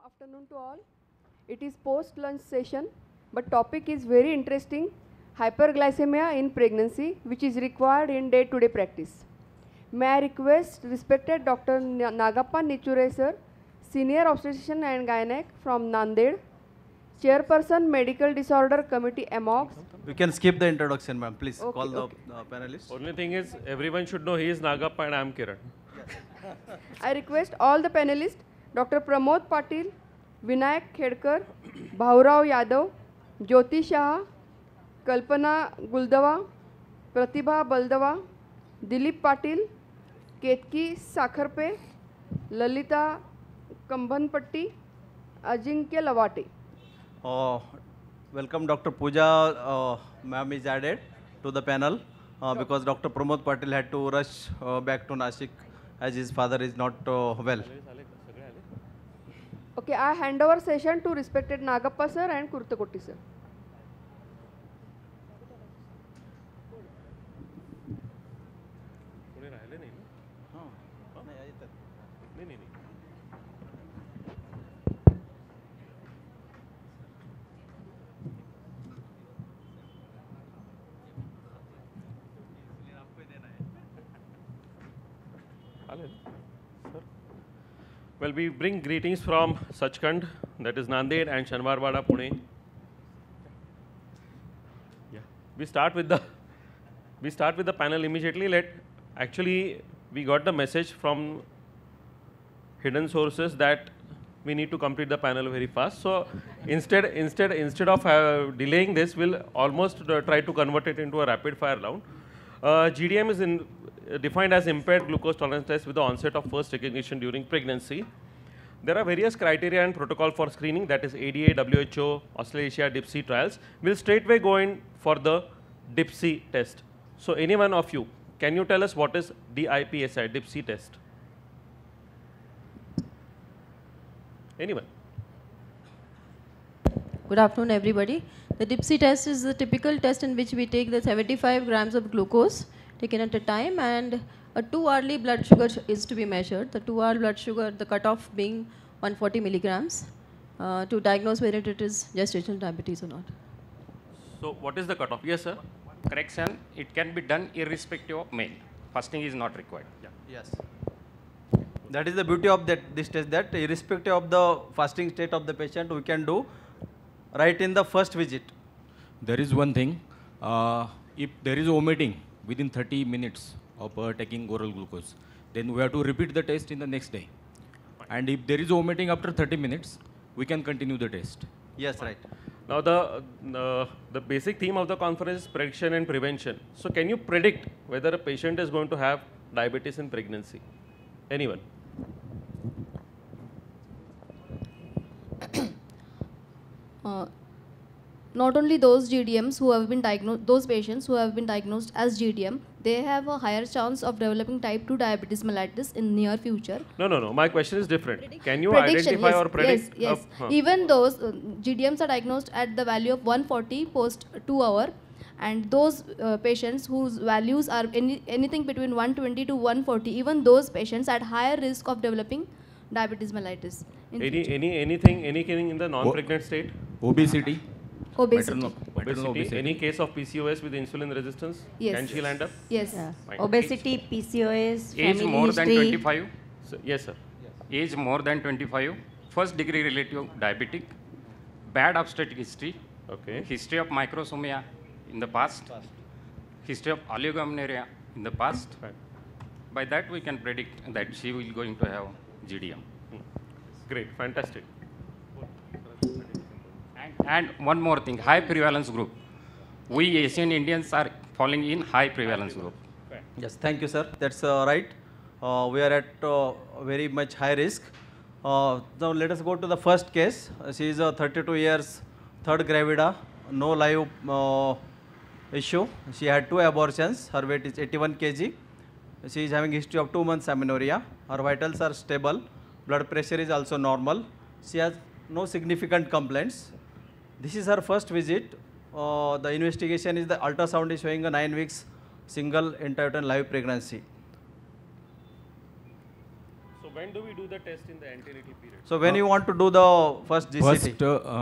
afternoon to all. It is post-lunch session, but topic is very interesting, hyperglycemia in pregnancy, which is required in day-to-day practice. May I request respected Dr. Nagappa Nichure sir, Senior Obstetrician and Gynec from Nanded, Chairperson Medical Disorder Committee AMOGS. We can skip the introduction, ma'am. Please Okay, call the okay. panelists. Only thing is, everyone should know he is Nagappa and I am Kiran. I request all the panelists, Dr. Pramod Patil, Vinayak Khedkar, Bhaurao Yadav, Jyoti Shah, Kalpana Guldava, Pratibha Baldava, Dilip Patil, Ketki Sakharpe, Lalita Kambhanpatti, Ajinkya Lavate. Welcome Dr. Pooja, ma'am is added to the panel because Dr. Pramod Patil had to rush back to Nashik as his father is not well. Okay, I hand over session to respected Nagappa sir and Kurtakoti sir. Well, we bring greetings from Sachkhand, that is Nanded and Shanwarwada, Pune. Yeah, we start with the panel immediately. Actually, we got the message from hidden sources that we need to complete the panel very fast. So instead of delaying this, we'll almost try to convert it into a rapid fire round. GDM is defined as impaired glucose tolerance test with the onset of first recognition during pregnancy. There are various criteria and protocol for screening, that is ADA, WHO, Australasia, DIPSI trials. We'll straightway go in for the DIPSI test. So any one of you, can you tell us what is DIPSI, DIPSI test? Anyone? Good afternoon, everybody. The DIPSI test is the typical test in which we take the 75 grams of glucose taken at a time, and a 2-hourly blood sugar is to be measured. The 2-hour blood sugar, the cutoff being 140 milligrams to diagnose whether it is gestational diabetes or not. So what is the cutoff? Yes, sir. Correction, it can be done irrespective of male. Fasting is not required. Yeah. Yes. That is the beauty of this test, that irrespective of the fasting state of the patient, we can do right in the first visit. There is one thing, if there is vomiting within 30 minutes of taking oral glucose, then we have to repeat the test in the next day. And if there is vomiting after 30 minutes, we can continue the test. Yes, right. Now the basic theme of the conference is prediction and prevention. So can you predict whether a patient is going to have diabetes in pregnancy? Anyone? Not only those GDMs who have been diagnosed, those patients who have been diagnosed as GDM, they have a higher chance of developing type 2 diabetes mellitus in near future. No. My question is different. Can you Prediction, identify yes, or predict? Yes. Even those GDMs are diagnosed at the value of 140 post 2 hour, and those patients whose values are anything between 120 to 140, even those patients at higher risk of developing diabetes mellitus. Anything in the non-pregnant state? Obesity. Obesity. Maternal obesity. Any case of PCOS with insulin resistance? Yes. Can she land up? Yes. Fine. Obesity, PCOS, Age family more than history. 25. So, yes, sir. Age more than 25. First degree relative diabetic. Bad obstetric history. Okay. History of microsomia in the past. History of oligomenorrhea in the past. Fine. By that we can predict that she will going to have GDM. Great. Fantastic. And one more thing, high prevalence group. We Asian Indians are falling in high prevalence group. Yes, thank you, sir. That's right. We are at very much high risk. Now let us go to the first case. She is 32 years, third gravida, no live issue. She had 2 abortions. Her weight is 81 kg. She is having history of 2 months amenorrhea. Her vitals are stable. Blood pressure is also normal. She has no significant complaints. This is her first visit. The investigation is the ultrasound is showing a 9 weeks single intrauterine live pregnancy. So when do we do the test in the antenatal period? So when you want to do the first GCT?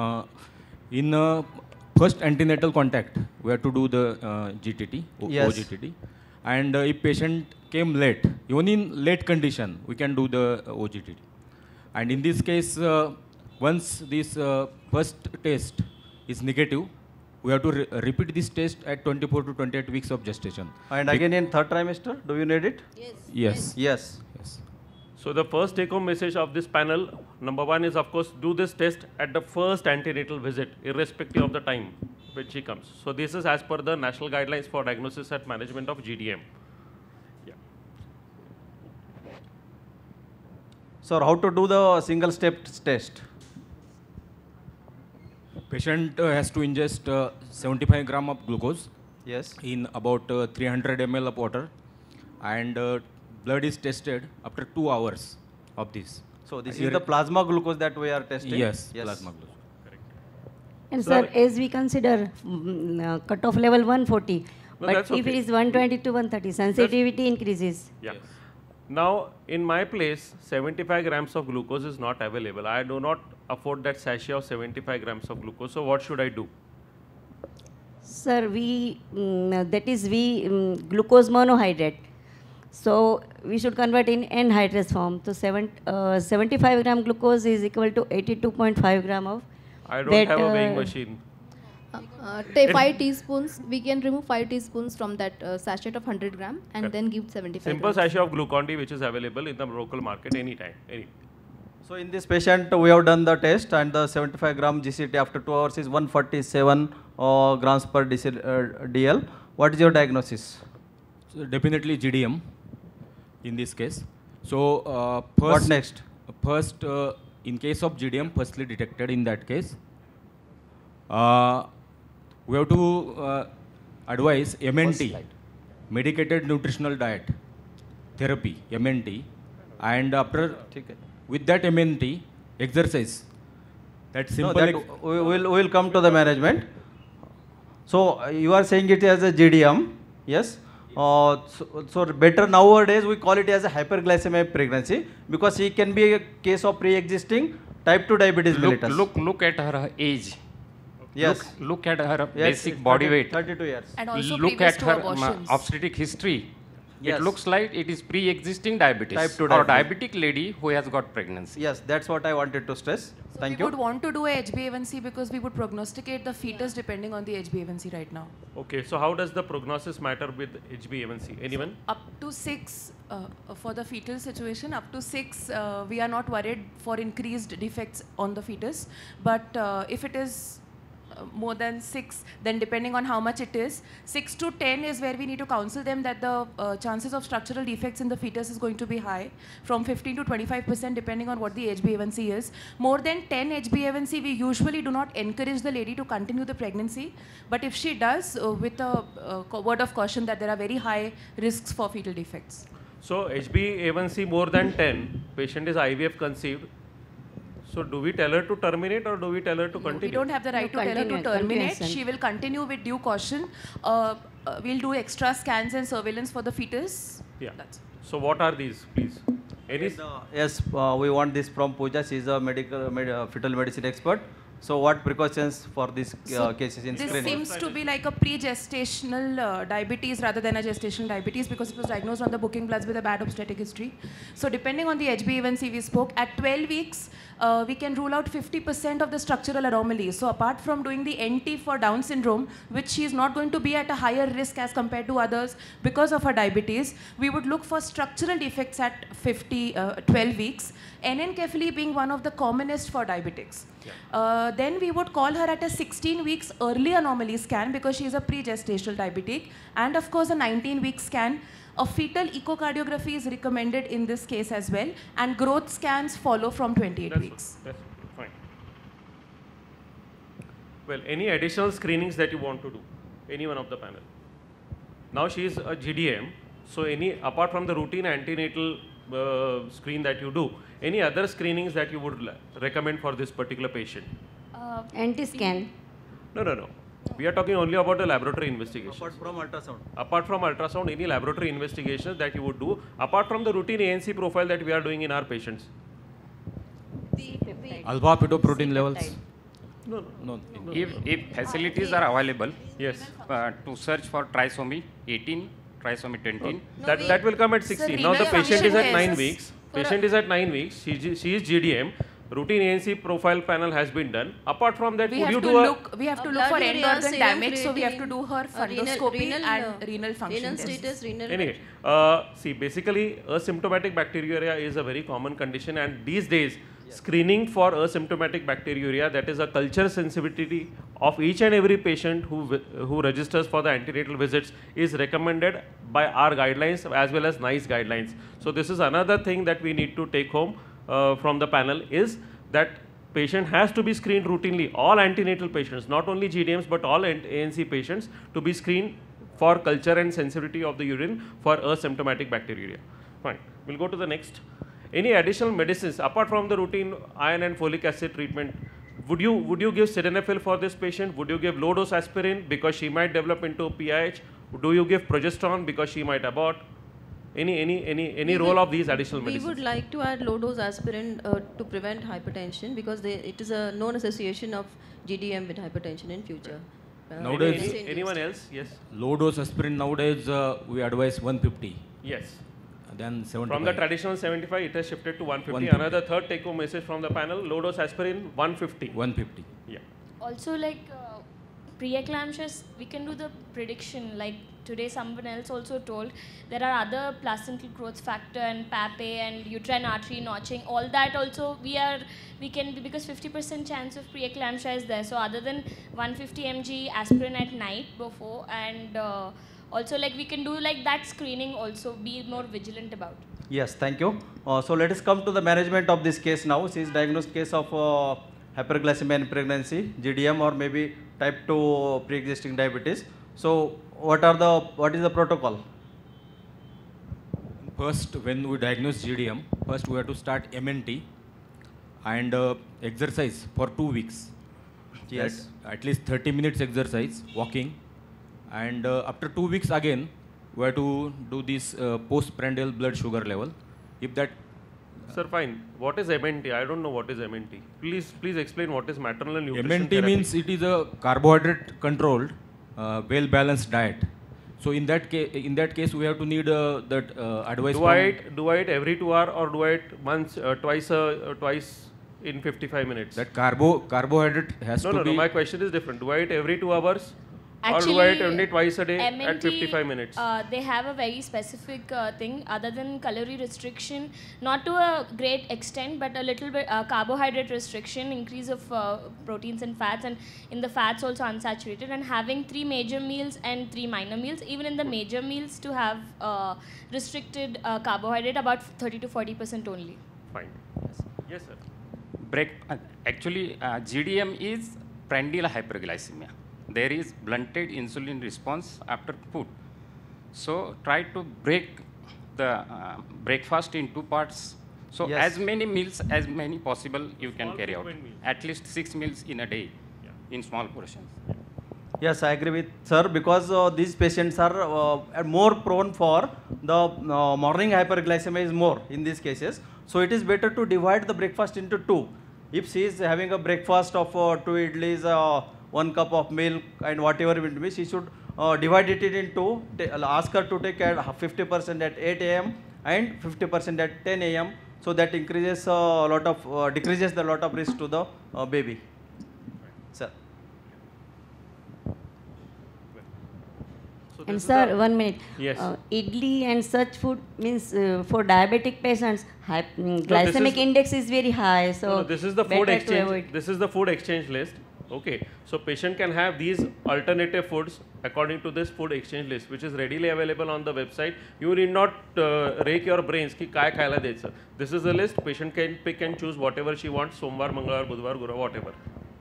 First antenatal contact, we have to do the GTT, Yes. OGTT. And if patient came late, even in late condition, we can do the OGTT. And in this case, once this first test is negative, we have to repeat this test at 24 to 28 weeks of gestation. And again in third trimester, do you need it? Yes. Yes. Yes. So the first take-home message of this panel, number one is of course do this test at the first antenatal visit, irrespective of the time when she comes. So this is as per the national guidelines for diagnosis and management of GDM. Yeah. So how to do the single step test? Patient has to ingest 75 gram of glucose Yes. in about 300 ml of water, and blood is tested after 2 hours of this. So this is the plasma glucose that we are testing? Yes, plasma glucose. And Sir- sir, as we consider cutoff level 140, No, but that's if it okay. is 120 to 130, sensitivity increases. Yeah. Now, in my place, 75 grams of glucose is not available. I do not afford that sachet of 75 grams of glucose. So what should I do? Sir, glucose monohydrate. So we should convert in anhydrous form. So 75 gram glucose is equal to 82.5 gram of I don't that, have a weighing machine. Take 5 teaspoons. We can remove 5 teaspoons from that sachet of 100 gram and Correct. then give 75 Simple grams. sachet of Glucon-D which is available in the local market anytime. So in this patient, we have done the test, and the 75 gram GCT after 2 hours is 147 grams per DL. What is your diagnosis? So definitely GDM in this case. So What next? First, in case of GDM, firstly detected in that case, we have to advise MNT, medicated nutritional diet therapy, MNT, and after with that MNT, exercise. That's No, simple. that we will come to the management. So you are saying it as a GDM, yes? So better nowadays we call it as a hyperglycemic pregnancy, because it can be a case of pre-existing type 2 diabetes mellitus. Look at her age. Yes. Look at her Yes, basic it's body 30 weight. 32 years. And also Look previous at to her abortions. obstetric history. Yes. It looks like it is pre-existing diabetes Type 2 or diabetes. diabetic lady who has got pregnancy. Yes, that's what I wanted to stress. Thank We you. would want to do a HbA1c because we would prognosticate the fetus depending on the HbA1c right now. Okay, so how does the prognosis matter with HbA1c? Anyone? Up to 6 for the fetal situation, up to 6 we are not worried for increased defects on the fetus. But if it is more than 6, then depending on how much it is, 6 to 10 is where we need to counsel them that the chances of structural defects in the fetus is going to be high, from 15 to 25% depending on what the HbA1c is. More than 10 HbA1c, we usually do not encourage the lady to continue the pregnancy, but if she does, with a word of caution that there are very high risks for fetal defects. So HbA1c more than 10, patient is IVF conceived. So do we tell her to terminate or do we tell her to continue? We don't have the right to tell her to continue, terminate. continuation. She will continue with due caution. We'll do extra scans and surveillance for the fetus. Yeah. That's it. So what are these, please? Any? Yes, we want this from Pooja. She is a fetal medicine expert. So what precautions for these cases in This screening? seems to be like a pre-gestational diabetes rather than a gestational diabetes because it was diagnosed on the booking bloods with a bad obstetric history. So depending on the HbA1c we spoke, at 12 weeks, we can rule out 50% of the structural anomalies. So apart from doing the NT for Down syndrome, which she is not going to be at a higher risk as compared to others because of her diabetes, we would look for structural defects at 12 weeks, anencephaly being one of the commonest for diabetics. Then we would call her at a 16 weeks early anomaly scan because she is a pre-gestational diabetic, and of course a 19-week scan. A fetal echocardiography is recommended in this case as well, and growth scans follow from 28 weeks. That's fine. Well, any additional screenings that you want to do? Any one of the panel? Now she is a GDM, so apart from the routine antenatal screen that you do, any other screenings that you would recommend for this particular patient? Anti-scan. No. We are talking only about the laboratory investigation. Apart from ultrasound. Apart from ultrasound, any laboratory investigations that you would do, apart from the routine ANC profile that we are doing in our patients. Alpha fetoprotein levels. No. If facilities are available, Yes. to search for trisomy 18, trisomy 20, That will come at 16. Now the renal patient is at function 9 tests weeks. for a- Patient is at 9 weeks. She is GDM. Routine ANC profile panel has been done. Apart from that, We would have you to do a look. We have to A look for blood end urea, organ serum damage, so we have to creatine, do her fundoscopy and renal function renal tests. status, renal Anyway, see, basically, asymptomatic bacteriuria is a very common condition, and these days, screening for asymptomatic bacteriuria, that is a culture sensitivity of each and every patient who registers for the antenatal visits, is recommended by our guidelines as well as NICE guidelines. So this is another thing that we need to take home from the panel, is that patient has to be screened routinely. All antenatal patients, not only GDMs but all ANC patients, to be screened for culture and sensitivity of the urine for asymptomatic bacteriuria. Fine. We'll go to the next. Any additional medicines apart from the routine iron and folic acid treatment? Would you give sildenafil for this patient? Would you give low dose aspirin because she might develop into PIH? Do you give progesterone because she might abort? Any role of these additional medicines? We would like to add low dose aspirin to prevent hypertension because it is a known association of GDM with hypertension in future. Nowadays- Anyone else? Yes. Low dose aspirin nowadays we advise 150. Yes. Then 75. From the traditional 75, it has shifted to 150. 150. Another third take-home message from the panel: low dose aspirin 150. 150. Yeah. Also, like preeclampsia, we can do the prediction. Like today, someone else also told there are other placental growth factor and PAPA and uterine artery notching. All that also we can, because 50% chance of preeclampsia is there. So other than 150 mg aspirin at night before, and also like we can do like that screening also, be more vigilant about. Yes, thank you. So let us come to the management of this case now. She is diagnosed case of hyperglycemia in pregnancy, GDM, or maybe type 2 pre-existing diabetes. So what is the protocol? First, when we diagnose GDM, first we have to start MNT and exercise for 2 weeks. Yes. At least 30 minutes exercise, walking. And after 2 weeks again, we have to do this postprandial blood sugar level. If that Sir, fine. What is MNT? I don't know what is MNT. Please explain what is maternal nutrition MNT therapy. means it is a carbohydrate controlled, well balanced diet. So in that case, we have to need that advice. Do I eat every 2 hours or do I eat twice in 55 minutes? That carbohydrate has to be. No. My question is different. Do I eat every 2 hours? Actually, or do I eat only twice a day at MNT, 55 minutes? They have a very specific thing other than calorie restriction, not to a great extent, but a little bit carbohydrate restriction, increase of proteins and fats, and in the fats also unsaturated, and having 3 major meals and 3 minor meals. Even in the major meals, to have restricted carbohydrate, about 30 to 40% only. Fine. Yes, sir. Actually, GDM is prandial hyperglycemia. There is blunted insulin response after food. So try to break the breakfast in 2 parts. So Yes. as many meals as many possible you can Small carry out. frequent meals. At least 6 meals in a day in small portions. Yes, I agree with sir, because these patients are more prone for the morning hyperglycemia is more in these cases. So it is better to divide the breakfast into 2. If she is having a breakfast of 2 idlis, 1 cup of milk and whatever it will be, she should divide it into, ask her to take 50% at 8 a.m. and 50% at 10 a.m. So that increases decreases the lot of risk to the baby. Sir. So And this is sir, the- 1 minute. Yes. Idli and such food means for diabetic patients, this glycemic is- index is very high. So No, this is the food better to exchange. avoid. This is the food exchange list. Okay, so patient can have these alternative foods according to this food exchange list, which is readily available on the website. You need not rake your brains ki काय खायला द्यायचं. This is the list. Patient can pick and choose whatever she wants. सोमवार, मंगळवार, बुधवार, गुरुवार, whatever.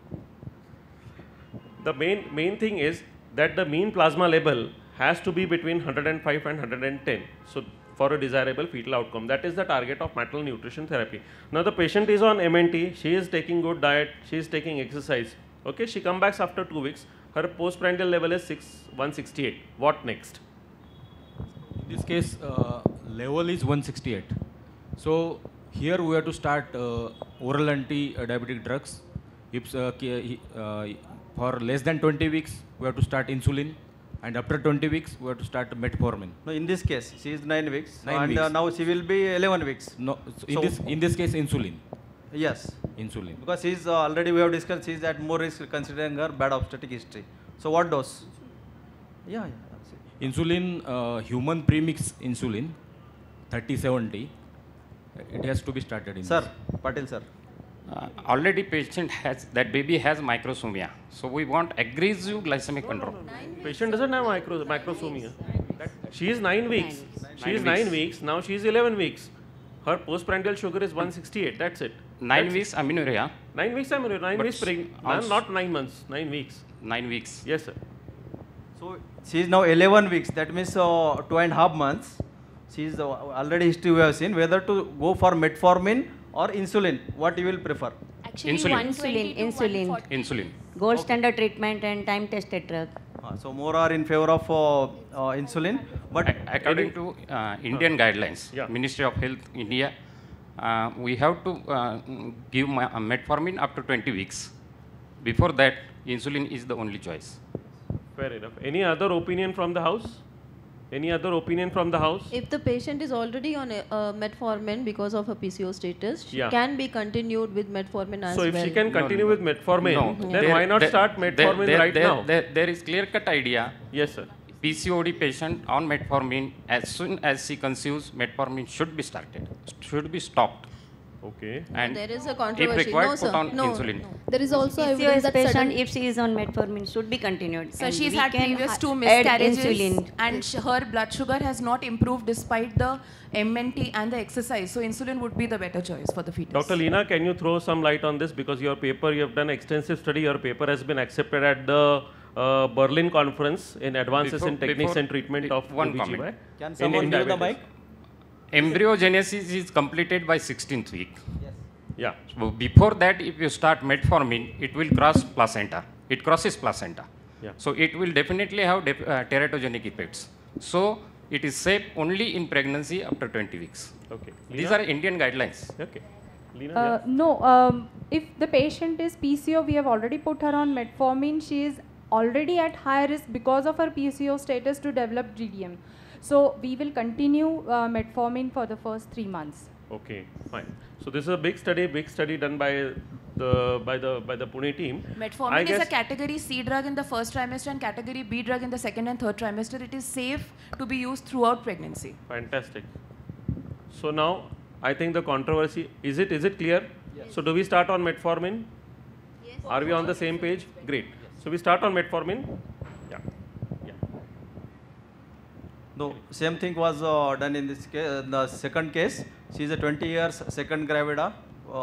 The main thing is that the mean plasma level has to be between 105 and 110. So for a desirable fetal outcome, that is the target of maternal nutrition therapy. Now the patient is on MNT. She is taking good diet. She is taking exercise. Okay, she comes back after 2 weeks. Her postprandial level is 168. What next? In this case, level is 168. So here we have to start oral anti-diabetic drugs. If for less than 20 weeks, we have to start insulin, and after 20 weeks, we have to start metformin. No, in this case, she is 9 weeks, 9 and weeks. now she will be 11 weeks. No, so So- in this case, insulin. Yes, Insulin. because she is already, we have discussed, she is at more risk considering her bad obstetric history. So what dose? Yeah, that's it. Insulin, human premix insulin, 30/70. It has to be started in. Sir, this. Patil sir. Already patient has, that baby has microsomia. So we want aggressive glycemic control. Patient doesn't have microsomia. She is 9 weeks. She is 9 weeks. weeks. Now she is 11 weeks. Her postprandial sugar is 168. That's it. 9 That's weeks amenorrhea, 9 weeks, I'm 9 But weeks pregnant. also- Not 9 months, 9 weeks. 9 weeks. Yes, sir. So she is now 11 weeks. That means 2.5 months. She is already history we have seen. Whether to go for metformin or insulin, what you will prefer? Actually, Insulin. 120 to Insulin. 140. Insulin. Gold standard treatment and time tested drug. So more are in favor of insulin, but According to Indian guidelines, Yeah. Ministry of Health, India, we have to give metformin up to 20 weeks. Before that, insulin is the only choice. Fair enough. Any other opinion from the house? Any other opinion from the house? If the patient is already on metformin because of her PCO status, she Yeah. can be continued with metformin as So well. if she can continue with metformin, No. then why not start metformin right now? There is clear-cut idea. Yes, sir. PCOD patient on metformin, as soon as she conceives, metformin should be started, should be stopped. Okay. And There is a if controversy. required, No, put sir. on No, insulin. no. There is also PCOS evidence that patient, sudden, if she is on metformin, should be continued. So And she's we had can previous 2 add miscarriages insulin. and her blood sugar has not improved despite the MNT and the exercise. So insulin would be the better choice for the fetus. Dr. Leena, can you throw some light on this? Because your paper, you have done extensive study. Your paper has been accepted at the Berlin conference in advances in techniques and treatment of one OBGYN. comment. can someone give the mic? Embryogenesis is completed by 16th week. Yeah. So before that, if you start metformin, it will cross placenta. It crosses placenta. Yeah. So it will definitely have teratogenic effects. So it is safe only in pregnancy after 20 weeks. Okay. These Leena? are Indian guidelines. Okay. Leena, yeah. No, if the patient is PCO, we have already put her on metformin. She is already at high risk because of her PCO status to develop GDM. So we will continue metformin for the first 3 months. Okay, fine. So this is a big study done by the Pune team. I Metformin is a guess- category C drug in the first trimester and category B drug in the second and third trimester. It is safe to be used throughout pregnancy. Fantastic. So now, I think the controversy, is it clear? Yes. So do we start on metformin? Yes. Are we on the same page? Great. So we start on metformin? Yeah. Yeah. No, same thing was done in this case. The second case, she is a 20 years, second gravida,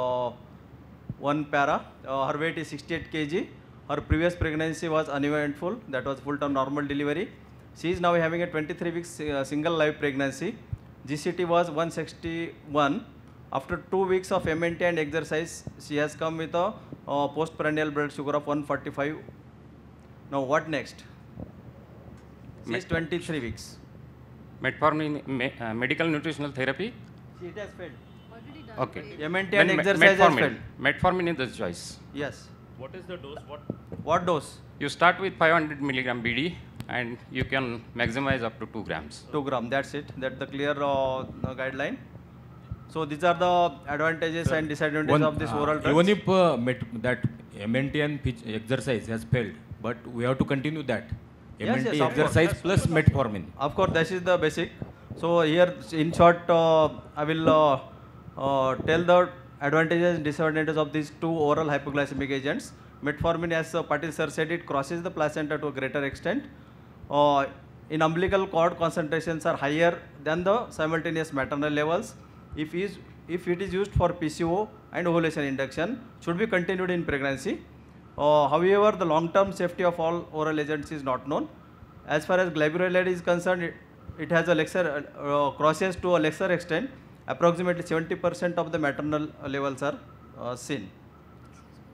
1 para. Her weight is 68 kg. Her previous pregnancy was uneventful. That was full-term normal delivery. She is now having a 23 weeks single live pregnancy. GCT was 161. After 2 weeks of MNT and exercise, she has come with a postprandial blood sugar of 145. Now what next? She is 23 weeks. Metformin, medical nutritional therapy. It has failed. Okay. MNT Then and exercise has failed. Metformin is the choice. Yes. What is the dose? What dose? You start with 500 milligram BD and you can maximize up to 2 grams. 2 gram. That's it. That's the clear guideline. So these are the advantages and disadvantages of this oral drugs. Even if that MNT and exercise has failed, but we have to continue that. Yes, MNT yes, of exercise plus metformin. Of course, this is the basic. So here, in short, I will tell the advantages and disadvantages of these 2 oral hypoglycemic agents. Metformin, as Patil sir said, it crosses the placenta to a greater extent. In umbilical cord, concentrations are higher than the simultaneous maternal levels. If it is used for PCO and ovulation induction, should be continued in pregnancy. However, the long-term safety of all oral agents is not known. As far as glyburide is concerned, it has a lesser crosses to a lesser extent. Approximately 70% of the maternal levels are seen.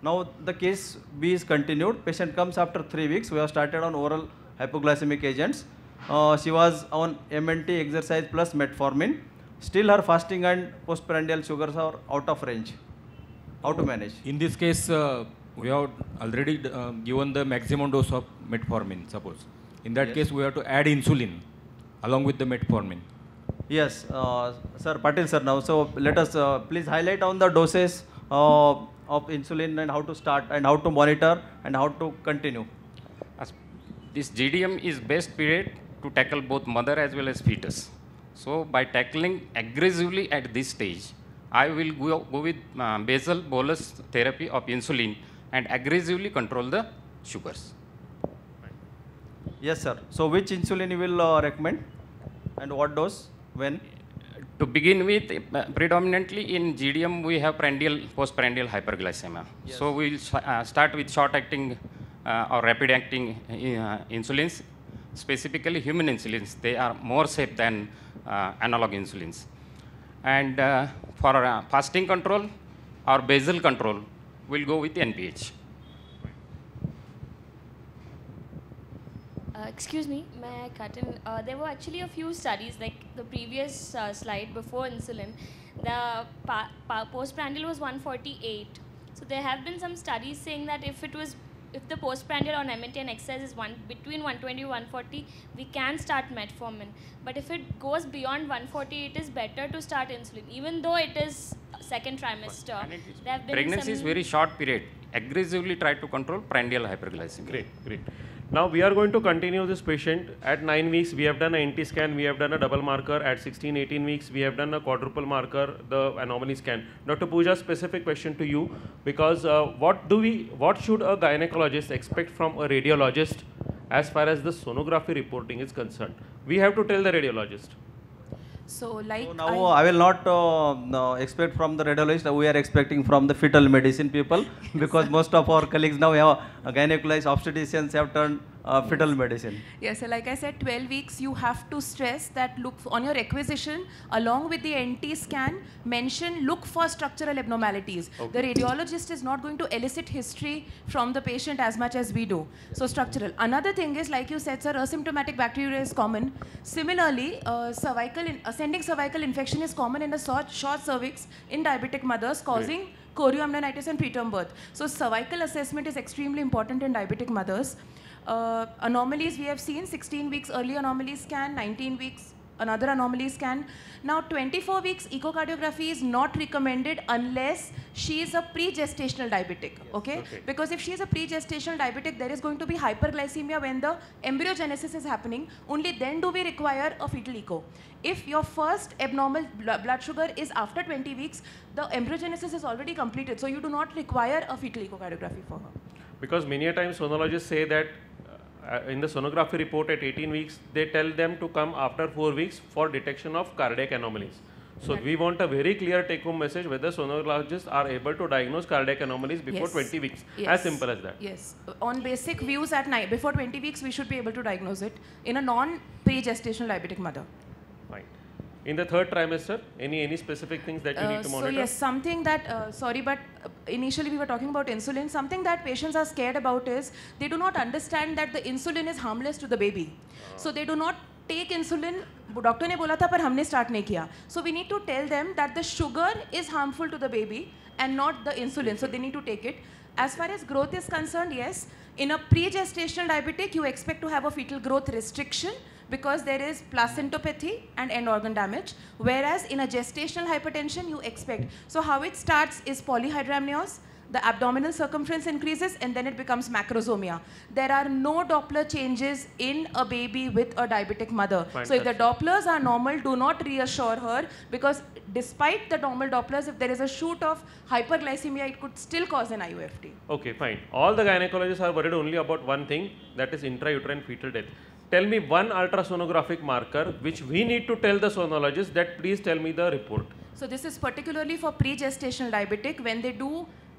Now the case B is continued. Patient comes after 3 weeks. We have started on oral hypoglycemic agents. She was on MNT exercise plus metformin. Still her fasting and postprandial sugars are out of range. How to manage? In this case, we have already given the maximum dose of metformin, suppose. In that case, we have to add insulin along with the metformin. Yes, sir, Patil sir now. So let us please highlight on the doses of insulin and how to start and how to monitor and how to continue. This GDM is best period to tackle both mother as well as fetus. So by tackling aggressively at this stage, I will go with basal bolus therapy of insulin and aggressively control the sugars. Yes, sir. So which insulin you will recommend and what dose, when? To begin with, predominantly in GDM we have postprandial hyperglycemia. Yes. So we will start with short-acting or rapid-acting insulins, specifically human insulins. They are more safe than analog insulins. And for fasting control or basal control, we'll go with NPH. Excuse me, may I cut in? There were actually a few studies, like the previous slide before insulin, the postprandial was 148. So there have been some studies saying that if the postprandial on MNT and exercise is between 120 and 140, we can start metformin. But if it goes beyond 140, it is better to start insulin, even though it is second trimester. There have been Pregnancy is very short period. Aggressively try to control prandial hyperglycemia. Great, great. Now we are going to continue this patient. At 9 weeks, we have done an NT scan, we have done a double marker. At 16, 18 weeks, we have done a quadruple marker, the anomaly scan. Dr. Pooja, specific question to you, because what should a gynecologist expect from a radiologist as far as the sonography reporting is concerned? We have to tell the radiologist. So like now I will not expect from the radiologist. We are expecting from the fetal medicine people because most of our colleagues now have gynecologists, obstetricians have turned fetal medicine. Yes, so like I said, 12 weeks, you have to stress that look on your requisition along with the NT scan, look for structural abnormalities. Okay. The radiologist is not going to elicit history from the patient as much as we do. So structural. Another thing is, like you said, sir, asymptomatic bacteria is common. Similarly, ascending cervical infection is common in the short cervix in diabetic mothers, causing chorioamnionitis and preterm birth. So cervical assessment is extremely important in diabetic mothers. Anomalies we have seen, 16 weeks early anomaly scan, 19 weeks another anomaly scan. Now 24 weeks echocardiography is not recommended unless she is a pre-gestational diabetic, okay? Because if she is a pre-gestational diabetic, there is going to be hyperglycemia when the embryogenesis is happening. Only then do we require a fetal echo. If your first abnormal blood sugar is after 20 weeks, the embryogenesis is already completed, so you do not require a fetal echocardiography for her. Because many a times sonologists say that in the sonography report at 18 weeks, they tell them to come after 4 weeks for detection of cardiac anomalies. So we want a very clear take-home message whether sonologists are able to diagnose cardiac anomalies before 20 weeks. As simple as that. Yes. On basic views at night, before 20 weeks, we should be able to diagnose it in a non-pre-gestational diabetic mother. Fine. In the third trimester, any specific things that you need to monitor? So yes, something that, sorry, but initially we were talking about insulin. Something that patients are scared about is they do not understand that the insulin is harmless to the baby. So they do not take insulin. Doctor ने बोला था पर हमने start नहीं किया. So we need to tell them that the sugar is harmful to the baby and not the insulin. So they need to take it. As far as growth is concerned, yes, in a pre-gestational diabetic, you expect to have a fetal growth restriction because there is placentopathy and end organ damage, whereas in a gestational hypertension, you expect. So how it starts is polyhydramnios, the abdominal circumference increases and then it becomes macrosomia. There are no Doppler changes in a baby with a diabetic mother. Fantastic. So if the Dopplers are normal, do not reassure her because despite the normal Dopplers, if there is a shoot of hyperglycemia, it could still cause an IUFT. Okay, fine. All the gynecologists are worried only about one thing, that is intrauterine fetal death. Tell me one ultrasonographic marker which we need to tell the sonologist that please tell me the report. So this is particularly for pre-gestational diabetic when they do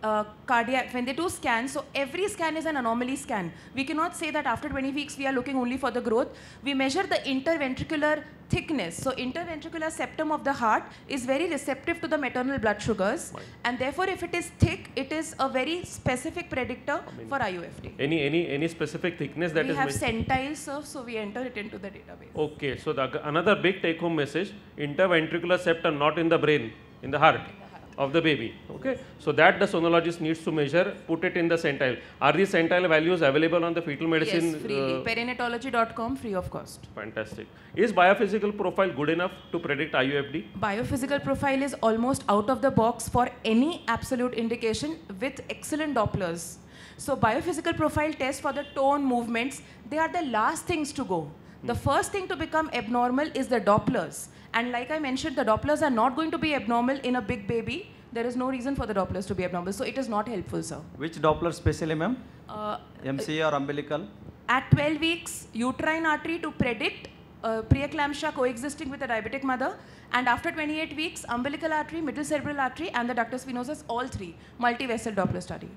cardiac, when they do scans, so every scan is an anomaly scan. We cannot say that after 20 weeks we are looking only for the growth. We measure the interventricular thickness. So interventricular septum of the heart is very receptive to the maternal blood sugars, and therefore if it is thick, it is a very specific predictor for IUFD. Any specific thickness that We is have mentioned? centiles, sir, so we enter it into the database. Okay, so another big take-home message: interventricular septum not in the brain, in the heart of the baby. Okay, so that the sonologist needs to measure, put it in the centile. Are these centile values available on the fetal medicine? Yes, freely. Perinatology.com, free of cost. Fantastic. Is biophysical profile good enough to predict IUFD? Biophysical profile is almost out of the box for any absolute indication with excellent Dopplers. So biophysical profile tests for the tone movements, they are the last things to go. The first thing to become abnormal is the Dopplers. And like I mentioned, the Dopplers are not going to be abnormal in a big baby. There is no reason for the Dopplers to be abnormal. So it is not helpful, sir. Which Doppler specially, ma'am? MC or umbilical? At 12 weeks, uterine artery to predict preeclampsia coexisting with a diabetic mother. And after 28 weeks, umbilical artery, middle cerebral artery, and the ductus venosus, all three. Multi-vessel Doppler study.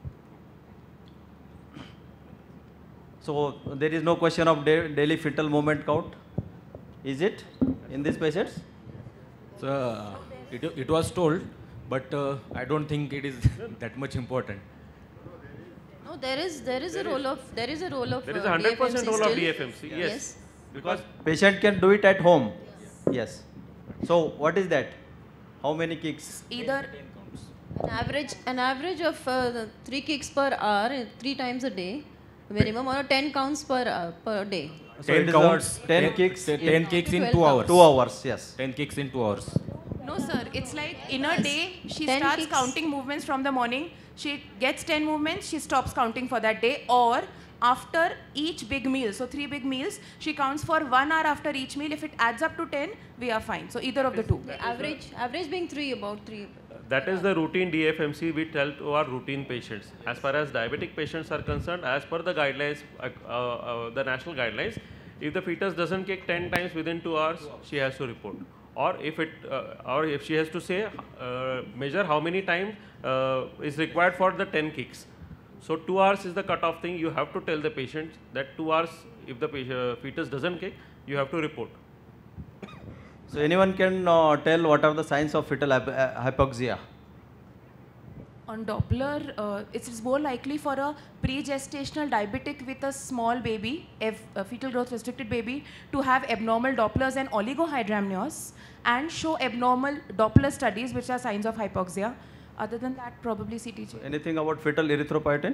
So there is no question of daily fetal movement count, is it, in these patients? So it was told, but I don't think it is that much important. No, there is a role of There is a 100% DFMC role of still. DFMC. Yes. Because patient can do it at home. Yes. So what is that? How many kicks? Either An average of 3 kicks per hour, 3 times a day, minimum, or 10 counts per day. So it is 10 kicks. 10 kicks in 2 hours. 2 hours, yes. 10 kicks in 2 hours. no, sir. It's like in a day, she 10 starts kicks. counting movements from the morning. She gets 10 movements, she stops counting for that day. Or after each big meal, so 3 big meals, she counts for 1 hour after each meal. If it adds up to 10, we are fine. So either of the two. Average being 3, about 3. That is the routine DFMC we tell to our routine patients. As far as diabetic patients are concerned, as per the guidelines, the national guidelines, if the fetus doesn't kick 10 times within 2 hours, she has to report. Or if she has to say, measure how many times is required for the 10 kicks. So 2 hours is the cutoff thing. You have to tell the patient that 2 hours, if the fetus doesn't kick, you have to report. So anyone can tell what are the signs of fetal hypoxia? On Doppler, it's more likely for a pre-gestational diabetic with a small baby, fetal growth restricted baby, to have abnormal Dopplers and oligohydramnios and show abnormal Doppler studies, which are signs of hypoxia. Other than that, probably CTG. Anything about fetal erythropoietin?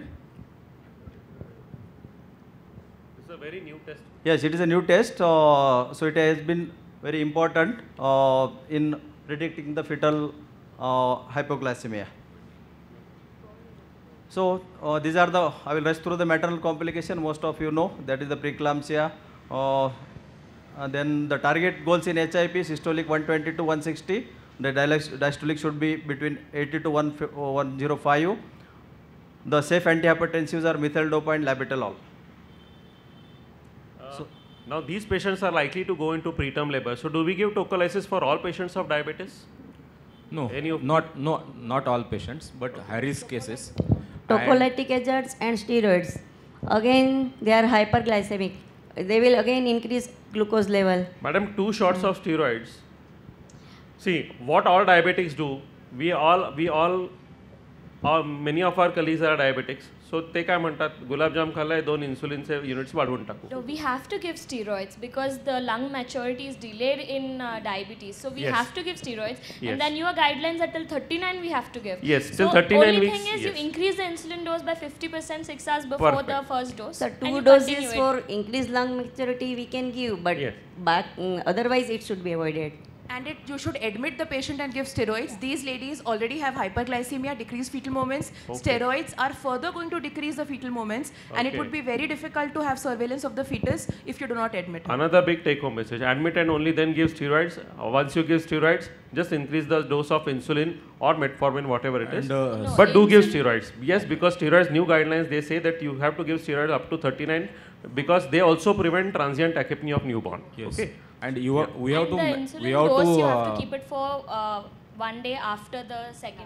It's a very new test. Yes, it is a new test. So it has been very important in predicting the fetal hypoglycemia. So these are the, I will rush through the maternal complication, most of you know, that is the preeclampsia. Then the target goals in HIP, systolic 120 to 160, the diastolic should be between 80 to 105. The safe antihypertensives are methyl-dopa and labetalol. Now these patients are likely to go into preterm labor. So do we give tocolysis for all patients of diabetes? No, not all patients, but high risk cases. Tocolytic agents and steroids. Again, they are hyperglycemic. They will again increase glucose level. Madam, 2 shots of steroids. See, what all diabetics do, many of our colleagues are diabetics. So ते काय म्हणतात, gulab jam खाल्लाय 2 इन्सुलिनचे units वाढवून टाकू. No, we have to give steroids because the lung maturity is delayed in diabetes. So we have to give steroids. Yes. And then your guidelines are till 39 we have to give. Yes, till so 39 only weeks, thing is yes. you increase the insulin dose by 50% 6 hours before Perfect. the first dose. So and 2 you doses continue it. for increased lung maturity we can give, but otherwise it should be avoided. And you should admit the patient and give steroids. These ladies already have hyperglycemia, decreased fetal movements. Okay. Steroids are further going to decrease the fetal movements, and it Okay. would be very difficult to have surveillance of the fetus if you do not admit it. Another big take home message, admit and only then give steroids. Once you give steroids, just increase the dose of insulin or metformin, whatever it is. But do give steroids. Yes, because steroids, new guidelines, they say that you have to give steroids up to 39 because they also prevent transient tachypnea of newborn. Yes. Okay. And And the insulin dose you have to keep it for 1 day after the second dose.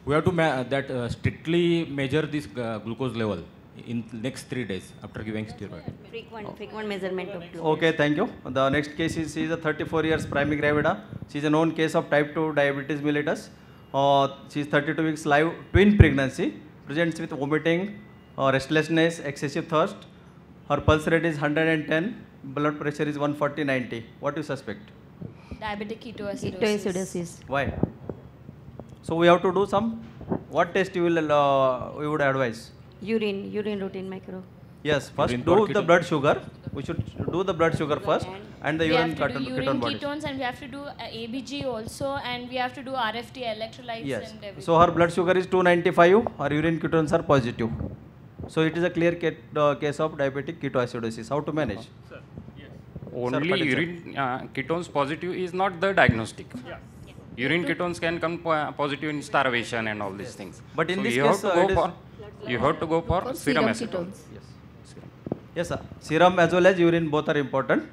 We have to strictly measure this glucose level in next 3 days after giving steroid. Frequent measurement of glucose. Okay, thank you. The next case is, she is a 34 years primary gravida. She is a known case of type 2 diabetes mellitus. She is 32 weeks live twin pregnancy. Presents with vomiting, restlessness, excessive thirst. Her pulse rate is 110. Blood pressure is 140/90. What do you suspect? Diabetic ketoacidosis. Ketoacidosis. Why? So we have to do some. What test you will we would advise? Urine routine micro. Yes, first Urine do for the ketone. blood sugar. We should do the blood sugar first, and the We urine have to do ketone urine bodies. ketones, and we have to do ABG also, and we have to do RFT electrolytes Yes. and everything. So her blood sugar is 295. Her urine ketones are positive. So it is a clear case of diabetic ketoacidosis. How to manage? Only Patel, sir. urine ketones positive is not the diagnostic. Urine ketones can come positive in starvation and all these things. But in So this you case, have to go you have to go for For serum serum acetone. ketones. Yes, sir. Serum as well as urine both are important.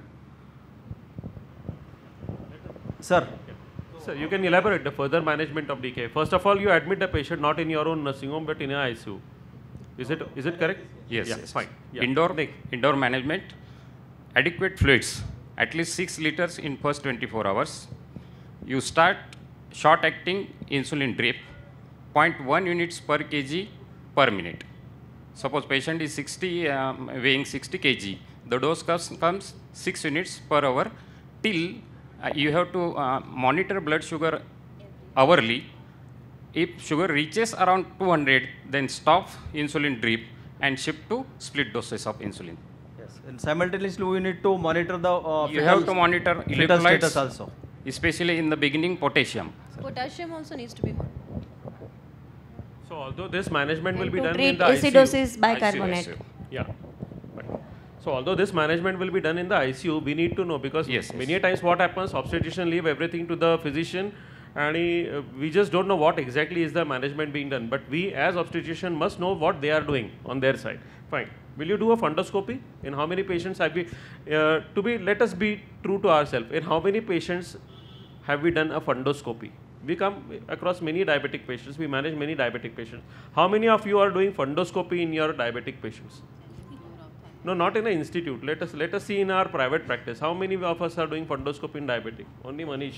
Sir, Sir, you can elaborate the further management of DKA. First of all, you admit the patient not in your own nursing home but in a ICU. Is it correct? Yes, Yeah, yes. fine. Yeah. Indoor management, adequate fluids, at least 6 liters in first 24 hours. You start short acting insulin drip, 0.1 units per kg per minute. Suppose patient is weighing 60 kg, the dose comes 6 units per hour till you have to monitor blood sugar hourly. If sugar reaches around 200, then stop insulin drip and shift to split doses of insulin. yes. And simultaneously we need to monitor the You have to monitor fetal status electrolytes, also. especially in the beginning potassium. Potassium also needs to be monitored. So although this management will And be to done in treat the ICU. acidosis bicarbonate. ICU. Yeah. But- So although this management will be done in the ICU, we need to know because Yes, many a times what happens, obstetrician leave everything to the physician and we just don't know what exactly is the management being done. But we as obstetrician must know what they are doing on their side. Fine. Will you do a fundoscopy? In how many patients have we, let us be true to ourselves. In how many patients have we done a fundoscopy? We come across many diabetic patients. We manage many diabetic patients. How many of you are doing fundoscopy in your diabetic patients? No, not in an institute. Let us see in our private practice. How many of us are doing fundoscopy in diabetic? Only Manish.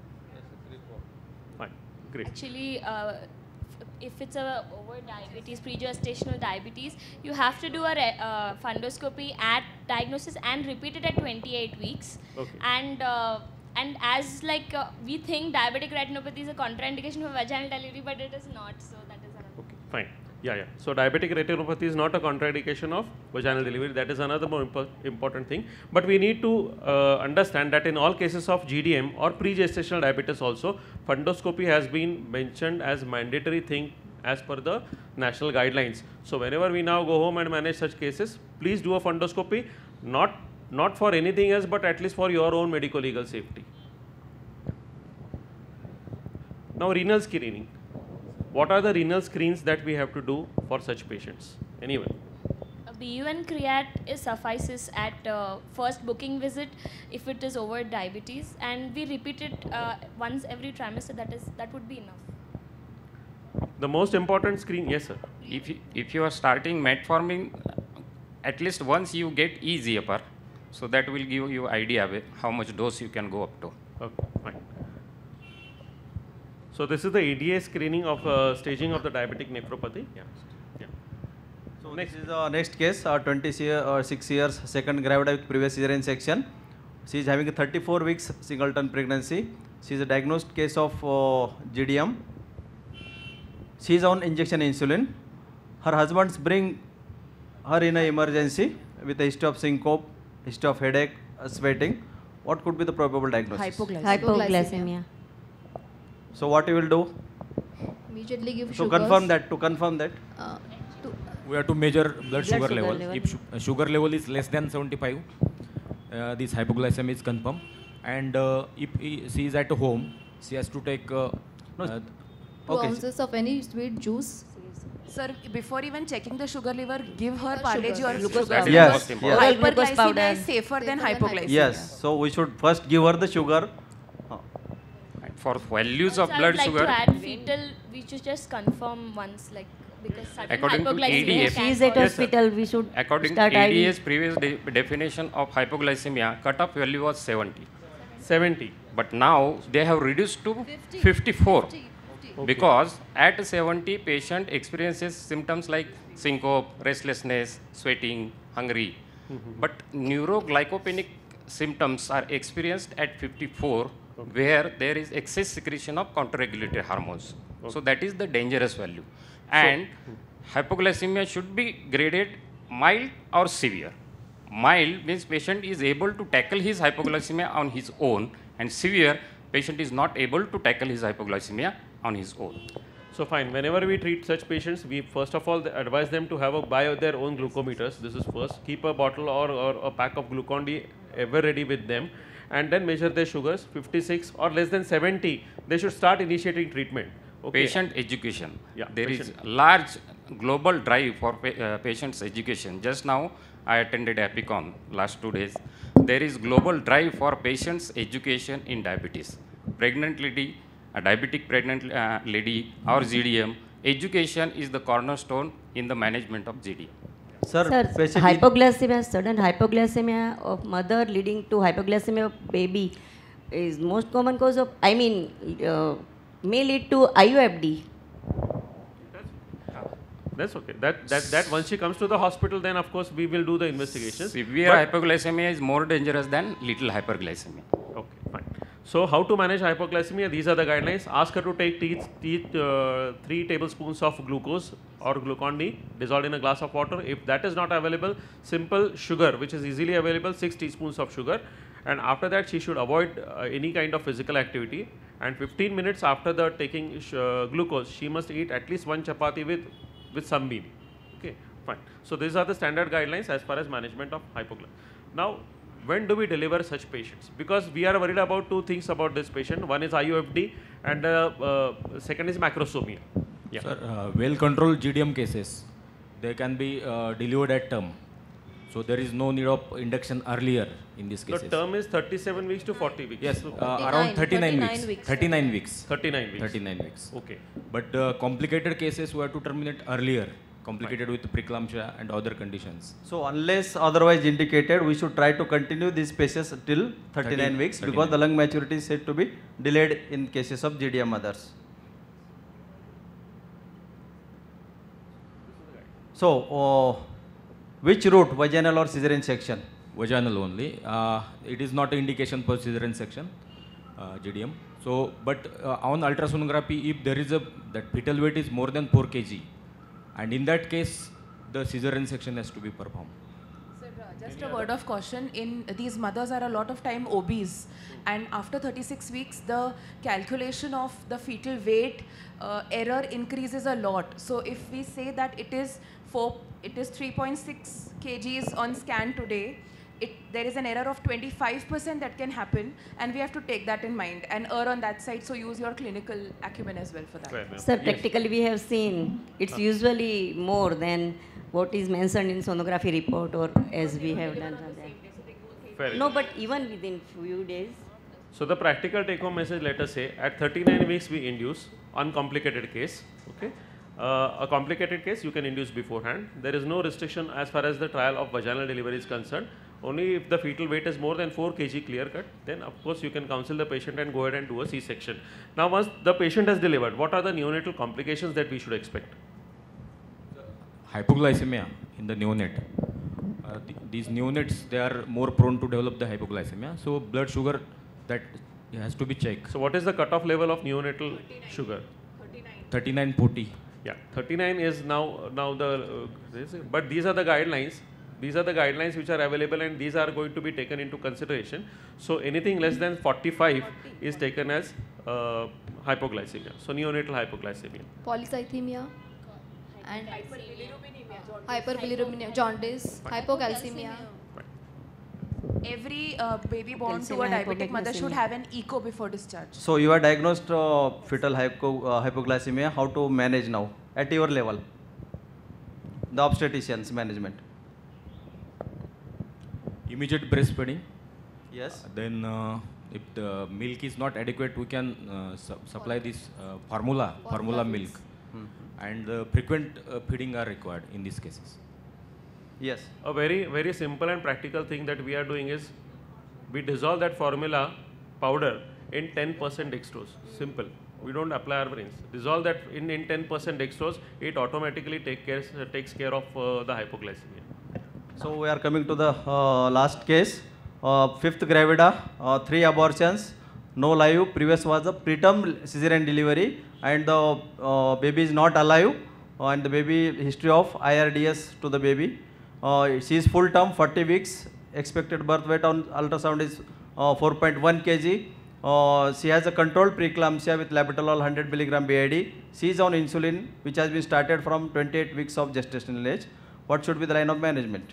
Fine, great. Actually, if it's a over diabetes, pre-gestational diabetes, you have to do a fundoscopy at diagnosis and repeat it at 28 weeks. Okay. And as we think diabetic retinopathy is a contraindication for vaginal delivery, but it is not. So that is another. Okay, fine. Yeah. So diabetic retinopathy is not a contraindication of vaginal delivery. That is another more important thing. But we need to understand that in all cases of GDM or pre-gestational diabetes also, fundoscopy has been mentioned as mandatory thing as per the national guidelines. So whenever we now go home and manage such cases, please do a fundoscopy, not for anything else, but at least for your own medical legal safety. Now renal screening. What are the renal screens that we have to do for such patients? Anyone? A BUN creat suffices at first booking visit if it is over diabetes, and we repeat it once every trimester. That would be enough. The most important screen, yes sir. If you are starting metformin, at least once you get eGFR, so that will give you idea of how much dose you can go up to. Okay, fine. So this is the ADA screening of staging of the diabetic nephropathy. Yeah. So next is the next case, 26 years, second gravida with previous cesarean section. She is having a 34 weeks singleton pregnancy. She is a diagnosed case of GDM. She is on injection insulin. Her husbands bring her in an emergency with a history of syncope, history of headache, sweating. What could be the probable diagnosis? Hypoglycemia. So what you will do? Immediately give To sugars. confirm that. We have to measure blood sugar sugar level. level. If sugar level is less than 75, this hypoglycemia is confirmed. And if she is at home, she has to take 2 Okay. ounces of any sweet juice. Sir, before even checking the sugar level, give her Sugar. Parle-G or Glucose sugar. powder. Yes, Most yes. important. Glucose powder. Hyperglycemia is safer than Safer than hypoglycemia. Yes, so we should first give her the sugar. for values of Also, blood I'd like sugar, to add fetal, we should just confirm once, like, because sudden According to hypoglycemia ADF, can She is at cause- hospital, we should according to start IV. ADA's previous definition of hypoglycemia, cutoff value was 70. 70. But now they have reduced to 54. Because at 70, patient experiences symptoms like syncope, restlessness, sweating, hungry. But neuroglycopenic symptoms are experienced at 54, where there is excess secretion of counter-regulatory hormones. So that is the dangerous value. And hypoglycemia should be graded mild or severe. Mild means patient is able to tackle his hypoglycemia on his own, and severe, patient is not able to tackle his hypoglycemia on his own. So fine, whenever we treat such patients, we first of all advise them to have buy their own glucometers. This is first. Keep a bottle or a pack of Glucon-D ever ready with them, and then measure their sugars. 56 or less than 70, they should start initiating treatment. Okay. Patient education. Yeah, There patient. is large global drive for patients' education. Just now, I attended APICON last 2 days. There is global drive for patients' education in diabetes. Pregnant lady, a diabetic pregnant lady or GDM, education is the cornerstone in the management of GDM. Sir, patient hypoglycemia, sudden hypoglycemia of mother leading to hypoglycemia of baby is most common cause of, may lead to IUFD. That's okay. That once she comes to the hospital, then of course we will do the investigations. Severe hypoglycemia is more dangerous than little hyperglycemia. Okay, fine. So how to manage hypoglycemia? These are the guidelines. Ask her to take 3 tablespoons of glucose or Glucon-D dissolved in a glass of water. If that is not available, simple sugar, which is easily available, 6 teaspoons of sugar. And after that, she should avoid any kind of physical activity. And 15 minutes after the taking glucose, she must eat at least 1 chapati with some meal. Okay, fine. So these are the standard guidelines as far as management of hypoglycemia. Now, when do we deliver such patients? Because we are worried about 2 things about this patient. One is IUFD and second is macrosomia. Yeah. Sir, well-controlled GDM cases, they can be delivered at term. So there is no need of induction earlier in these cases. The term is 37 weeks to 40 weeks. Yes, So around 39 weeks. 39 weeks. 39 weeks. 39 weeks. Okay. But complicated cases we have to terminate earlier, complicated with preeclampsia and other conditions. So unless otherwise indicated, we should try to continue these patients till 39 weeks because the lung maturity is said to be delayed in cases of GDM mothers. So, which route, vaginal or cesarean section? Vaginal only. It is not an indication for cesarean section, GDM. So, but on ultrasonography, if there is that fetal weight is more than 4 kg, and in that case, the cesarean section has to be performed. Sir, just a word of caution, these mothers are a lot of time obese, and after 36 weeks, the calculation of the fetal weight error increases a lot. So if we say that it is 3.6 kgs on scan today, there is an error of 25% that can happen, and we have to take that in mind and err on that side. So use your clinical acumen as well for that. Sir, practically we have seen it's usually more than what is mentioned in sonography report or as we have done. No, but even within few days. So the practical take-home message, let us say, at 39 weeks we induce uncomplicated case. Okay. A complicated case you can induce beforehand. There is no restriction as far as the trial of vaginal delivery is concerned. Only if the fetal weight is more than 4 kg clear cut, then of course you can counsel the patient and go ahead and do a C-section. Now once the patient has delivered, what are the neonatal complications that we should expect? Hypoglycemia in the neonate. These neonates, they are more prone to develop the hypoglycemia. So blood sugar, that has to be checked. So what is the cutoff level of neonatal sugar? 3940. Yeah, 39 is now the, but these are the guidelines. These are the guidelines which are available, and these are going to be taken into consideration. So anything less than 45 is taken as hypoglycemia. So neonatal hypoglycemia. Polycythemia and hyperbilirubinemia, jaundice, hypocalcemia. Every baby born to a diabetic mother should have an echo before discharge. So you are diagnosed fetal hypoglycemia. How to manage now at your level? The obstetricians management. Immediate breastfeeding. Yes. Then if the milk is not adequate, we can supply this formula milk. And frequent feeding are required in these cases. Yes. A very, very simple and practical thing that we are doing is we dissolve that formula powder in 10% dextrose. Simple. We don't apply our brains. Dissolve that in 10% dextrose, it automatically takes care of the hypoglycemia. So we are coming to the last case. Fifth gravida, 3 abortions, no live. Previous was a preterm cesarean delivery, and the baby is not alive, and the baby history of IRDS to the baby. She is full term, 40 weeks. Expected birth weight on ultrasound is 4.1 kg. She has a controlled preeclampsia with labetalol 100 mg BID. She is on insulin, which has been started from 28 weeks of gestational age. What should be the line of management?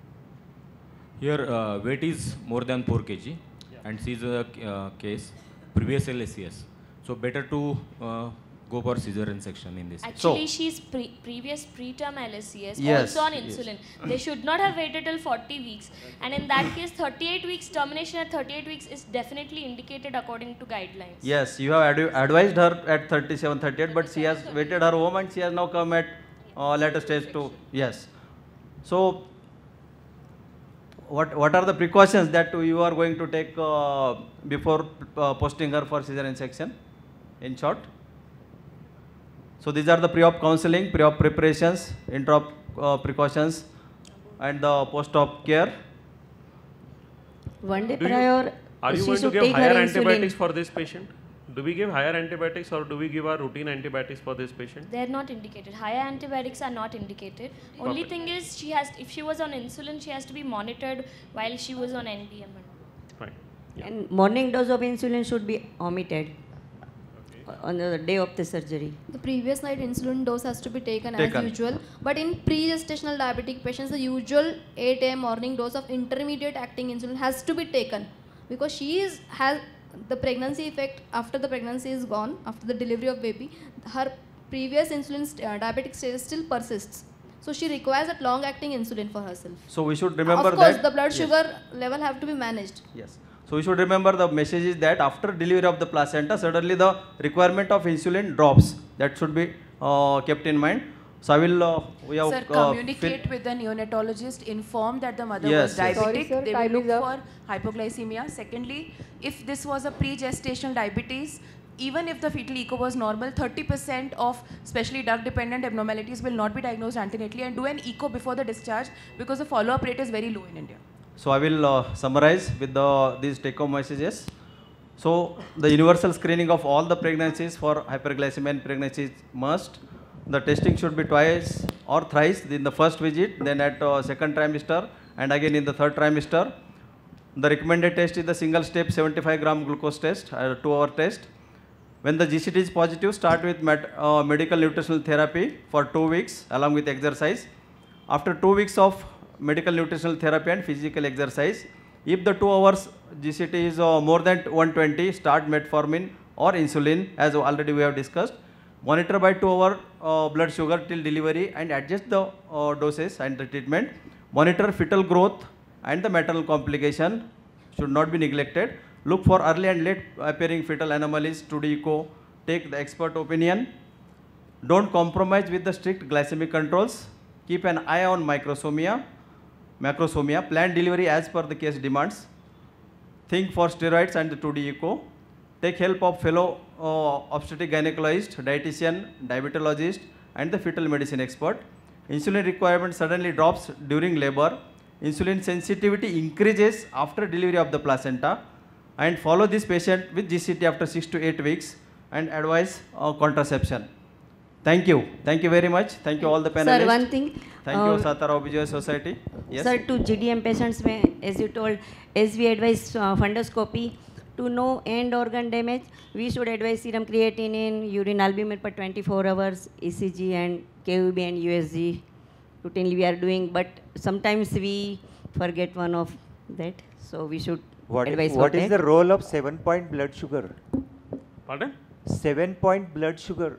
Here weight is more than 4 kg, and she is a case previous LACS. So better to go for cesarean section in this. Actually, she's previous preterm LSCS, yes, also on insulin. Yes. They should not have waited till 40 weeks. And in that case, 38 weeks, termination at 38 weeks is definitely indicated according to guidelines. Yes, you have advised her at 37, 38, but she has waited her home and she has now come at later stage to, yes. So, what are the precautions that you are going to take before posting her for cesarean section, in short? So these are the pre-op counseling, pre-op preparations, intra-op precautions, and the post-op care. One day prior, are you going to give higher antibiotics for this patient? Do we give higher antibiotics or do we give our routine antibiotics for this patient? They are not indicated. Higher antibiotics are not indicated. Only thing is, if she was on insulin, she has to be monitored while she was on NPM. Fine. Yeah. And morning dose of insulin should be omitted on the day of the surgery. The previous night insulin dose has to be taken as usual, but in pre-gestational diabetic patients, the usual 8 AM morning dose of intermediate acting insulin has to be taken, because she has the pregnancy effect. After the pregnancy is gone, after the delivery of baby, her previous insulin diabetic status still persists. So she requires that long-acting insulin for herself. So we should remember that. Of course, the blood sugar level have to be managed. Yes. So we should remember the message is that after delivery of the placenta, suddenly the requirement of insulin drops. That should be kept in mind. So I will, we have Sir, communicate with the neonatologist, inform that the mother Yes, was yes. diabetic. Sorry, sir, They time will is look up. for hypoglycemia. Secondly, if this was a pre-gestational diabetes, even if the fetal echo was normal, 30% of especially drug-dependent abnormalities will not be diagnosed antenatally, and do an echo before the discharge because the follow-up rate is very low in India. So I will summarize with these take-home messages. So the universal screening of all the pregnancies for hyperglycemia in pregnancy is must. The testing should be twice or thrice in the first visit, then at second trimester, and again in the third trimester. The recommended test is the single step 75 gram glucose test, 2-hour test. When the GCT is positive, start with medical nutritional therapy for 2 weeks along with exercise. After 2 weeks of medical nutritional therapy and physical exercise, if the 2 hours GCT is more than 120, start metformin or insulin, as already we have discussed. Monitor by 2-hour blood sugar till delivery and adjust the doses and the treatment. Monitor fetal growth and the maternal complication should not be neglected. Look for early and late appearing fetal anomalies, 2D echo, take the expert opinion. Don't compromise with the strict glycemic controls. Keep an eye on macrosomia, plan delivery as per the case demands. Think for steroids and the 2D echo. Take help of fellow obstetric gynecologist, dietitian, diabetologist, and the fetal medicine expert. Insulin requirement suddenly drops during labor. Insulin sensitivity increases after delivery of the placenta. And follow this patient with GCT after 6 to 8 weeks and advise contraception. Thank you. Thank you very much. Thank you all the panelists. Sir, one thing. Thank you, Satarao Vijay Society. Yes. Sir, to GDM patients, as you told, as we advise fundoscopy, to no end organ damage, we should advise serum creatinine, urine albumin per 24 hours, ECG and KUB and USG. Routinely we are doing, but sometimes we forget one of that. So we should advise what is the role of 7-point blood sugar? Pardon? 7-point blood sugar.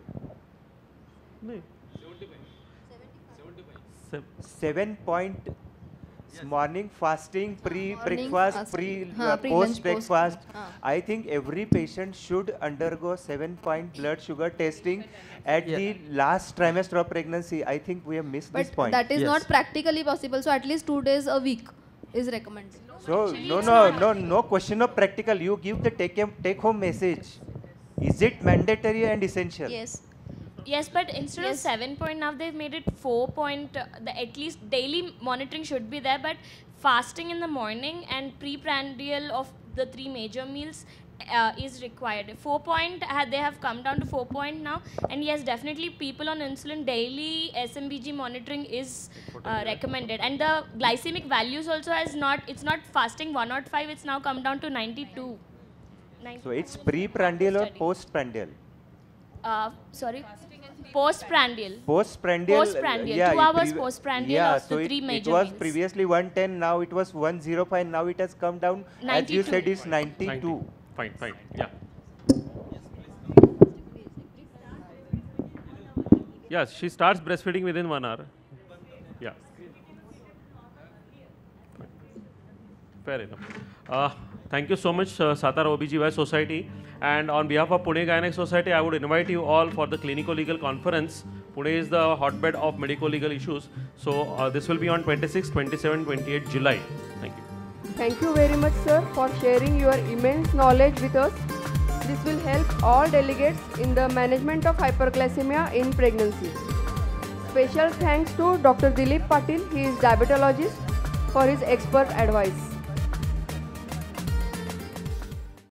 No. 7 point Morning fasting, pre-breakfast, fasting. Pre-lunch, post-breakfast. post. I think every patient should undergo 7-point blood sugar testing at the last trimester of pregnancy. I think we have missed this But point. that is not practically possible. So at least 2 days a week is recommended. So no question of practical. You give the take-home message. Is it mandatory and essential? Yes. Yes, but instead of 7 point now they've made it 4 point. At least daily monitoring should be there, but fasting in the morning and pre-prandial of the 3 major meals is required. 4 point they have come down to 4 point now, and yes, definitely people on insulin daily SMBG monitoring is recommended, and the glycemic values also has not. It's not fasting 105. It's now come down to 92. So it's pre-prandial or post-prandial? Sorry. Postprandial. Postprandial. Postprandial. 2 hours postprandial of so the 3 major it was meals. previously 110, now it was 105, now it has come down. 92. As you said, it's 92. Fine, yeah. Yes, she starts breastfeeding within 1 hour. Yeah. Fair enough. Thank you so much, Satara OBGY Society. And on behalf of Pune Gynec Society, I would invite you all for the Clinical Legal Conference. Pune is the hotbed of medico-legal issues. So this will be on 26, 27, 28 July. Thank you. Thank you very much, sir, for sharing your immense knowledge with us. This will help all delegates in the management of hyperglycemia in pregnancy. Special thanks to Dr. Dilip Patil, he is diabetologist, for his expert advice.